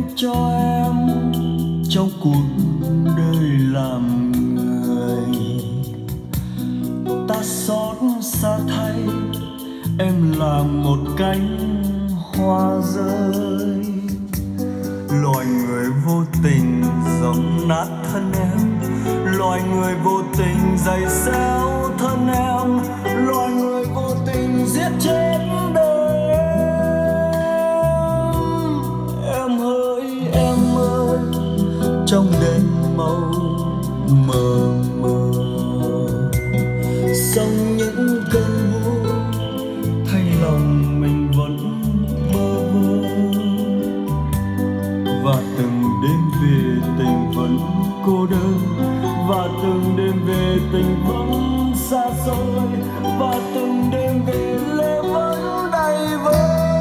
cho em trong cuộc đời làm người. Ta xót xa thay em là một cánh hoa rơi. Loài người vô tình dẫm nát thân em, loài người vô tình giày xéo thân em, loài người vô tình giết chết đời em. Em ơi trong đêm màu mờ mờ, sau những cơn mưa thay lòng mình vẫn bơ vơ. Và từng đêm về tình vẫn cô đơn, và từng đêm về tình vẫn xa xôi, và từng đêm về lệ vẫn đầy vơi.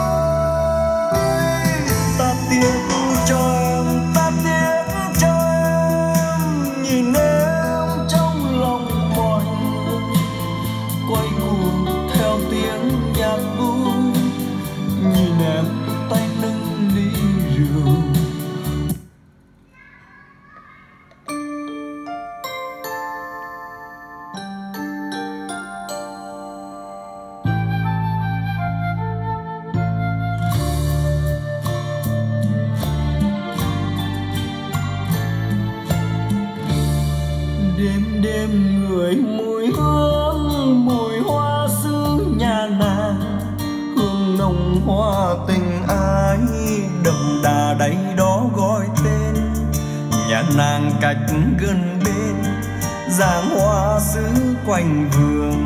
Ta tiếc cho em, ta tiếc cho em, nhìn em trong lòng mọi người quay cuồng theo tiếng nhạc vui, nhìn em tay nâng ly rượu. Đêm đêm người mùi hương, mùi hoa xứ nhà nàng, hương nồng hoa tình ái đậm đà đây đó gọi tên. Nhà nàng cách gần bên, giang hoa xứ quanh vườn